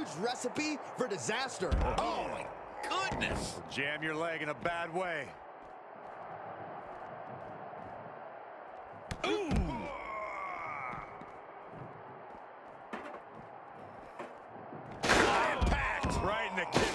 huge recipe for disaster. Oh, my goodness. Jam your leg in a bad way. Ooh. Impact right in the kidney.